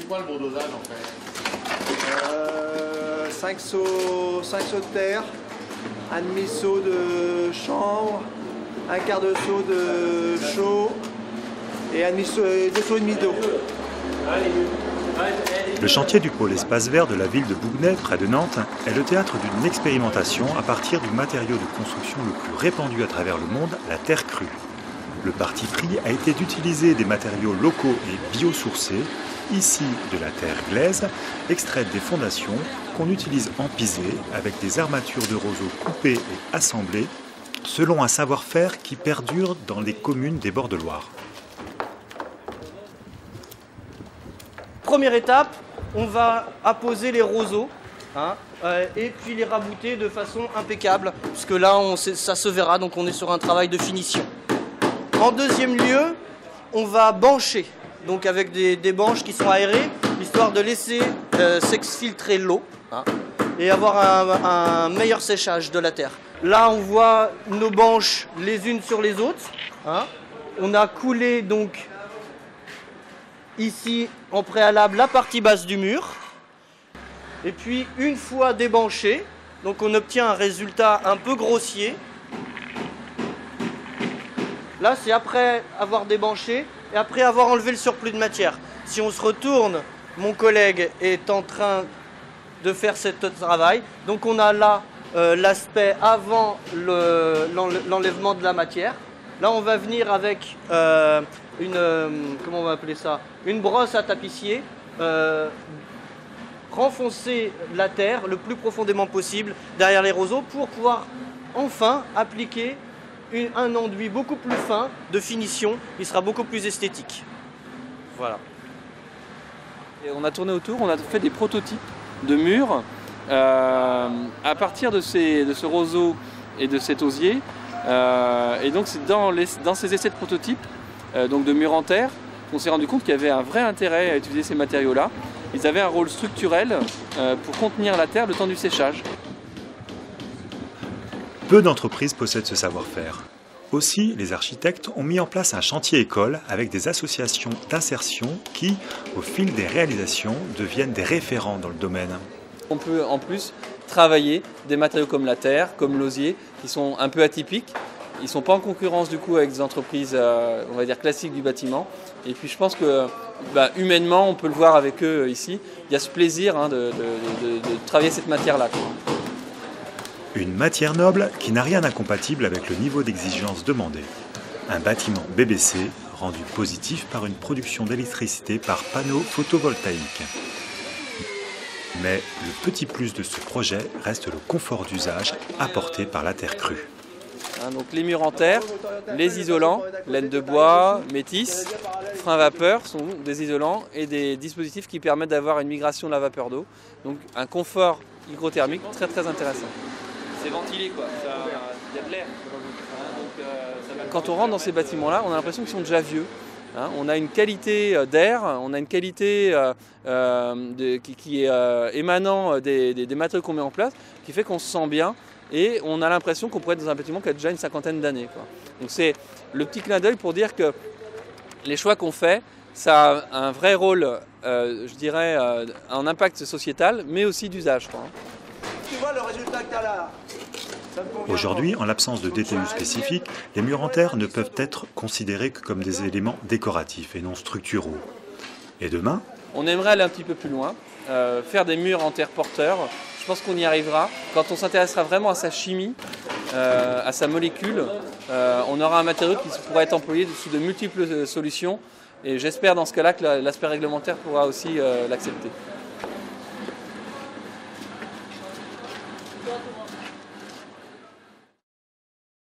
quoi le beau dosage en fait? 5 seaux de terre, un demi-seau de chanvre, un quart de seau de chaux et un demi-seau, 2 seaux et demi d'eau. Le chantier du pôle espace vert de la ville de Bougnay, près de Nantes, est le théâtre d'une expérimentation à partir du matériau de construction le plus répandu à travers le monde, la terre crue. Le parti pris a été d'utiliser des matériaux locaux et biosourcés, ici de la terre glaise, extraite des fondations, qu'on utilise en pisé avec des armatures de roseaux coupées et assemblées, selon un savoir-faire qui perdure dans les communes des bords de Loire. Première étape, on va apposer les roseaux et puis les rabouter de façon impeccable, puisque là ça se verra, donc on est sur un travail de finition. En deuxième lieu, on va bancher, donc avec des banches qui sont aérées, histoire de laisser s'exfiltrer l'eau et avoir un meilleur séchage de la terre. Là, on voit nos banches les unes sur les autres. On a coulé donc ici en préalable la partie basse du mur. Et puis une fois débanché, donc on obtient un résultat un peu grossier. Là, c'est après avoir débanché et après avoir enlevé le surplus de matière. Si on se retourne, mon collègue est en train de faire ce travail. Donc on a là l'aspect avant l'enlèvement de la matière. Là, on va venir avec comment on va appeler ça, une brosse à tapissier, renfoncer la terre le plus profondément possible derrière les roseaux pour pouvoir enfin appliquer un enduit beaucoup plus fin de finition, il sera beaucoup plus esthétique. Voilà. Et on a tourné autour, on a fait des prototypes de murs à partir de ce roseau et de cet osier. Et donc c'est dans ces essais de prototypes, donc de murs en terre, qu'on s'est rendu compte qu'il y avait un vrai intérêt à utiliser ces matériaux-là. Ils avaient un rôle structurel pour contenir la terre le temps du séchage. Peu d'entreprises possèdent ce savoir-faire. Aussi, les architectes ont mis en place un chantier école avec des associations d'insertion qui, au fil des réalisations, deviennent des référents dans le domaine. On peut en plus travailler des matériaux comme la terre, comme l'osier, qui sont un peu atypiques. Ils ne sont pas en concurrence du coup avec des entreprises on va dire classiques du bâtiment. Et puis je pense que humainement, on peut le voir avec eux ici, il y a ce plaisir de travailler cette matière-là. Une matière noble qui n'a rien d'incompatible avec le niveau d'exigence demandé. Un bâtiment BBC rendu positif par une production d'électricité par panneau photovoltaïque. Mais le petit plus de ce projet reste le confort d'usage apporté par la terre crue. Donc les murs en terre, les isolants, laine de bois, métis, frein à vapeur sont des isolants et des dispositifs qui permettent d'avoir une migration de la vapeur d'eau. Donc un confort hygrothermique très très intéressant. C'est ventilé quoi, il y a de l'air. Quand on rentre dans ces bâtiments-là, on a l'impression qu'ils sont déjà vieux. On a une qualité d'air, on a une qualité qui est émanant des matériaux qu'on met en place, qui fait qu'on se sent bien et on a l'impression qu'on pourrait être dans un bâtiment qui a déjà une cinquantaine d'années. Donc c'est le petit clin d'œil pour dire que les choix qu'on fait, ça a un vrai rôle, je dirais, un impact sociétal, mais aussi d'usage. Tu vois le résultat que tu as là? Aujourd'hui, en l'absence de DTU spécifique, les murs en terre ne peuvent être considérés que comme des éléments décoratifs et non structuraux. Et demain? On aimerait aller un petit peu plus loin, faire des murs en terre porteurs. Je pense qu'on y arrivera. Quand on s'intéressera vraiment à sa chimie, à sa molécule, on aura un matériau qui pourra être employé sous de multiples solutions. Et j'espère dans ce cas-là que l'aspect réglementaire pourra aussi l'accepter.